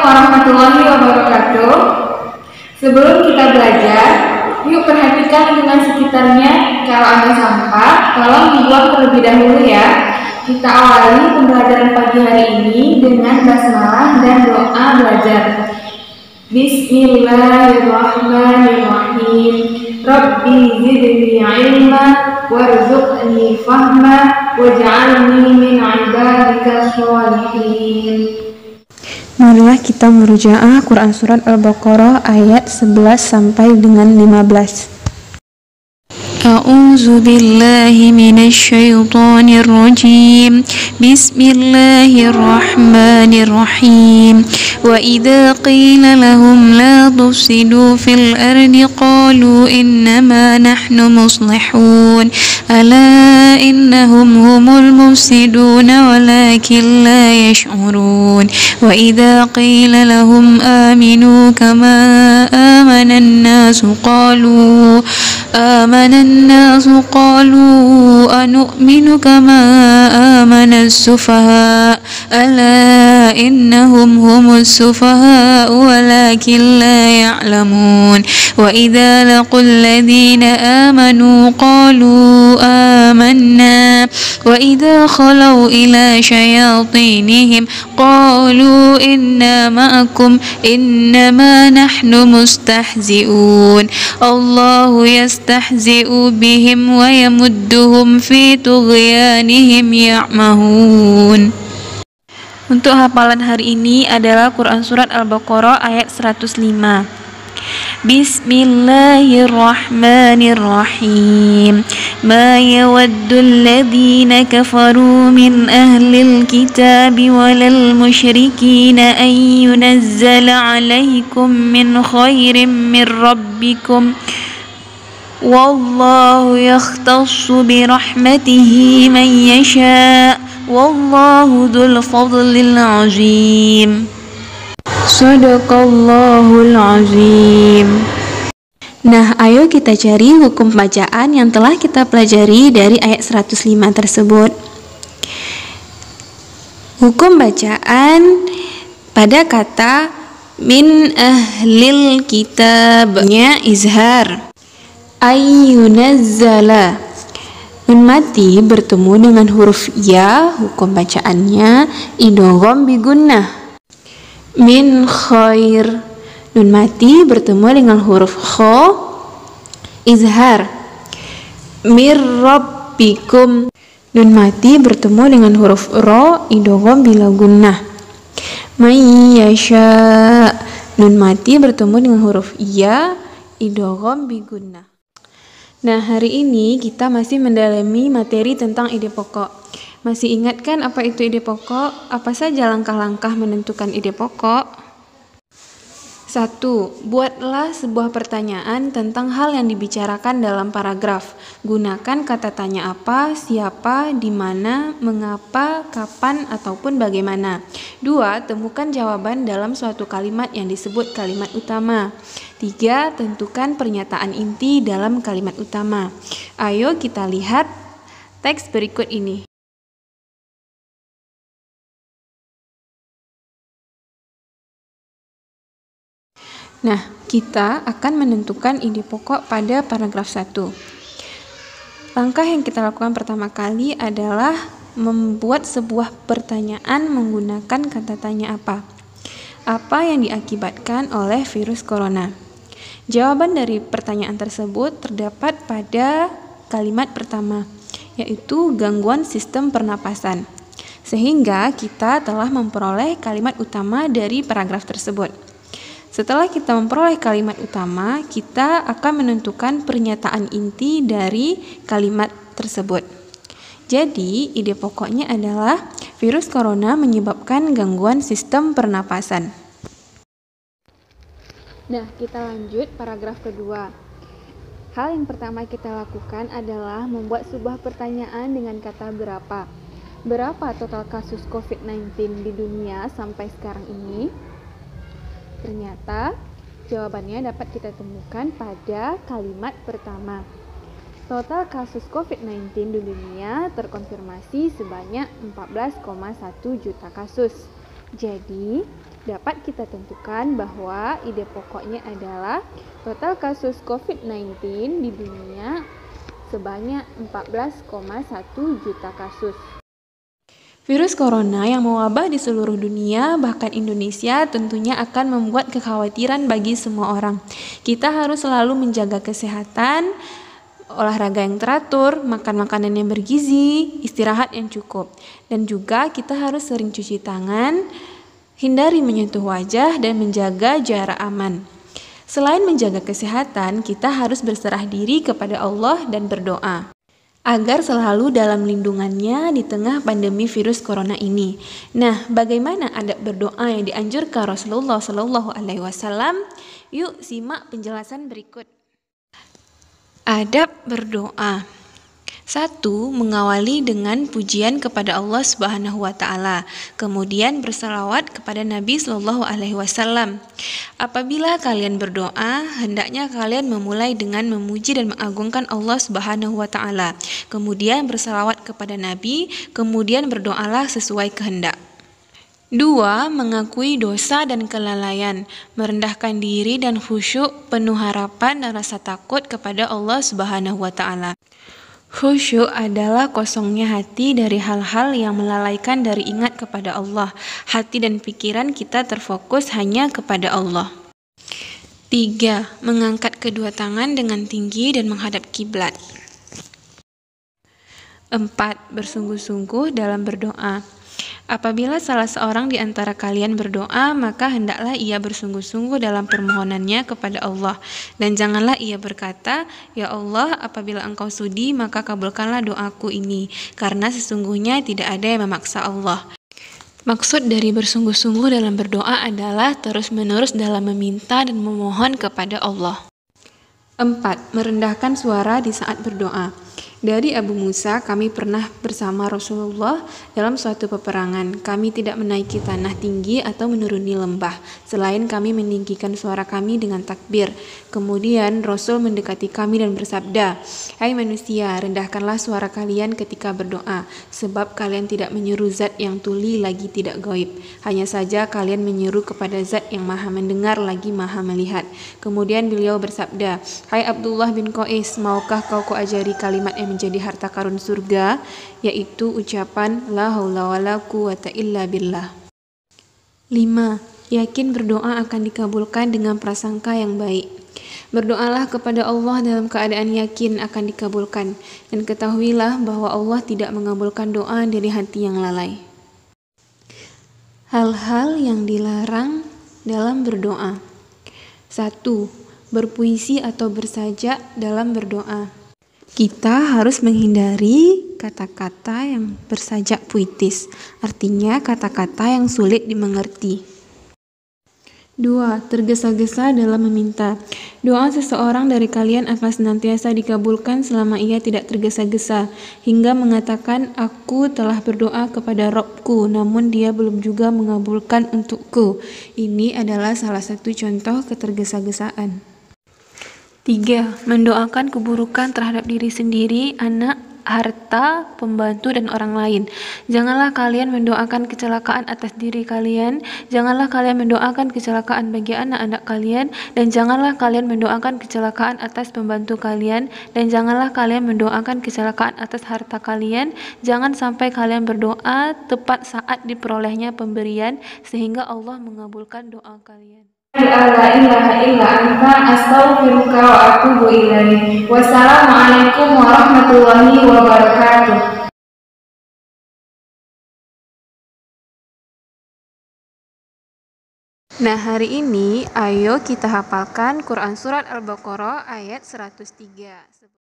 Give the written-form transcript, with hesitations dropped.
warahmatullahi wabarakatuh. Sebelum kita belajar, yuk perhatikan lingkungan sekitarnya. Kalau ada sampah, tolong dibuang terlebih dahulu ya. Kita awali pembelajaran pagi hari ini dengan basmalah dan doa belajar. Bismillahirrahmanirrahim. Rabbi zidni ilma warzuqni fahma waj'alni min ibadika sholihin. Marilah kita merujaah Quran Surat Al-Baqarah ayat 11 sampai dengan 15. A'udzu billahi minasy syaithanir rajim. Bismillahirrahmanirrahim. Wa idza qila lahum la tufsidu fil ardi qalu innama nahnu muslihun. Ala innahum humul mufsiduna walakin la yash'urun. Wa idza qila lahum aminu kama amana an-nasu qalu anu'minu kama amana as-sufaha ala innahum humus sufaha walakin la ya'lamun. Wa idza laqul ladina amanu qalu amanna wa idza khalau ila syayatinihim qalu inna ma'akum innama nahnu mustahzi'un. Allahu yastahzi'u bihim wa yamudduhum fi tughyanihim ya'mahun. Untuk hafalan hari ini adalah Quran Surat Al-Baqarah ayat 105. Bismillahirrahmanirrahim. Ma yawaddu alladhina kafaru min ahlil kitabi walal musyrikina an yunazzala alaikum min khairin min rabbikum wallahu yakhtassu birahmatihi man yasha wallahu dzul fadlil azim. Shadaqallahul azim. Nah, ayo kita cari hukum bacaan yang telah kita pelajari dari ayat 105 tersebut. Hukum bacaan pada kata min ahlil kitabnya izhar. Ayyunazzala, nun mati bertemu dengan huruf ya, hukum bacaannya idgham bi gunnah. Min khair, nun mati bertemu dengan huruf kha, izhar. Mir rabbikum, nun mati bertemu dengan huruf ra, idgham bila gunnah. May yasha, nun mati bertemu dengan huruf ya, idgham bi gunnah. Nah, hari ini kita masih mendalami materi tentang ide pokok. Masih ingat kan apa itu ide pokok? Apa saja langkah-langkah menentukan ide pokok? 1. Buatlah sebuah pertanyaan tentang hal yang dibicarakan dalam paragraf. Gunakan kata tanya apa, siapa, di mana, mengapa, kapan, ataupun bagaimana. 2. Temukan jawaban dalam suatu kalimat yang disebut kalimat utama. 3. Tentukan pernyataan inti dalam kalimat utama. Ayo kita lihat teks berikut ini. Nah, kita akan menentukan ide pokok pada paragraf 1. Langkah yang kita lakukan pertama kali adalah membuat sebuah pertanyaan menggunakan kata tanya apa. Apa yang diakibatkan oleh virus corona? Jawaban dari pertanyaan tersebut terdapat pada kalimat pertama, yaitu gangguan sistem pernapasan. Sehingga kita telah memperoleh kalimat utama dari paragraf tersebut. Setelah kita memperoleh kalimat utama, kita akan menentukan pernyataan inti dari kalimat tersebut. Jadi, ide pokoknya adalah virus corona menyebabkan gangguan sistem pernapasan. Nah, kita lanjut paragraf kedua. Hal yang pertama kita lakukan adalah membuat sebuah pertanyaan dengan kata berapa. Berapa total kasus COVID-19 di dunia sampai sekarang ini? Ternyata jawabannya dapat kita temukan pada kalimat pertama. Total kasus COVID-19 di dunia terkonfirmasi sebanyak 14,1 juta kasus. Jadi, dapat kita tentukan bahwa ide pokoknya adalah total kasus COVID-19 di dunia sebanyak 14,1 juta kasus. Virus corona yang mewabah di seluruh dunia, bahkan Indonesia, tentunya akan membuat kekhawatiran bagi semua orang. Kita harus selalu menjaga kesehatan, olahraga yang teratur, makan makanan yang bergizi, istirahat yang cukup. Dan juga kita harus sering cuci tangan, hindari menyentuh wajah, dan menjaga jarak aman. Selain menjaga kesehatan, kita harus berserah diri kepada Allah dan berdoa agar selalu dalam lindungannya di tengah pandemi virus corona ini. Nah, bagaimana adab berdoa yang dianjurkan Rasulullah SAW? Yuk simak penjelasan berikut. Adab berdoa. 1. Mengawali dengan pujian kepada Allah Subhanahu wa taala, kemudian bersalawat kepada Nabi Shallallahu alaihi wasallam. Apabila kalian berdoa, hendaknya kalian memulai dengan memuji dan mengagungkan Allah Subhanahu wa taala, kemudian bersalawat kepada Nabi, kemudian berdoalah sesuai kehendak. 2. Mengakui dosa dan kelalaian, merendahkan diri dan khusyuk, penuh harapan dan rasa takut kepada Allah Subhanahu wa taala. Khusyuk adalah kosongnya hati dari hal-hal yang melalaikan dari ingat kepada Allah. Hati dan pikiran kita terfokus hanya kepada Allah. 3. Mengangkat kedua tangan dengan tinggi dan menghadap kiblat. 4. Bersungguh-sungguh dalam berdoa. Apabila salah seorang di antara kalian berdoa, maka hendaklah ia bersungguh-sungguh dalam permohonannya kepada Allah. Dan janganlah ia berkata, "Ya Allah, apabila Engkau sudi, maka kabulkanlah doaku ini." Karena sesungguhnya tidak ada yang memaksa Allah. Maksud dari bersungguh-sungguh dalam berdoa adalah terus-menerus dalam meminta dan memohon kepada Allah. 4. Merendahkan suara di saat berdoa. Dari Abu Musa, kami pernah bersama Rasulullah dalam suatu peperangan. Kami tidak menaiki tanah tinggi atau menuruni lembah, selain kami meninggikan suara kami dengan takbir. Kemudian Rasul mendekati kami dan bersabda, "Hai manusia, rendahkanlah suara kalian ketika berdoa, sebab kalian tidak menyeru zat yang tuli lagi tidak gaib. Hanya saja kalian menyeru kepada zat yang maha mendengar lagi maha melihat." Kemudian beliau bersabda, "Hai Abdullah bin Qais, maukah kau kuajari kalimat yang menjadi harta karun surga, yaitu ucapan la haula wala quwata illa billah." 5. Yakin berdoa akan dikabulkan dengan prasangka yang baik. Berdoalah kepada Allah dalam keadaan yakin akan dikabulkan, dan ketahuilah bahwa Allah tidak mengabulkan doa dari hati yang lalai. Hal-hal yang dilarang dalam berdoa. 1. Berpuisi atau bersajak dalam berdoa. Kita harus menghindari kata-kata yang bersajak puitis, artinya kata-kata yang sulit dimengerti. 2. Tergesa-gesa dalam meminta. Doa seseorang dari kalian akan senantiasa dikabulkan selama ia tidak tergesa-gesa, hingga mengatakan, "Aku telah berdoa kepada Rabbku, namun dia belum juga mengabulkan untukku." Ini adalah salah satu contoh ketergesa-gesaan. 3. Mendoakan keburukan terhadap diri sendiri, anak, harta, pembantu, dan orang lain. Janganlah kalian mendoakan kecelakaan atas diri kalian, janganlah kalian mendoakan kecelakaan bagi anak-anak kalian, dan janganlah kalian mendoakan kecelakaan atas pembantu kalian, dan janganlah kalian mendoakan kecelakaan atas harta kalian. Jangan sampai kalian berdoa tepat saat diperolehnya pemberian, sehingga Allah mengabulkan doa kalian. La ilaha illa anta astaghfiruka wa atubu ilaik. Wassalamualaikum warahmatullahi wabarakatuh. Nah, hari ini ayo kita hafalkan Quran Surat Al-Baqarah ayat 103.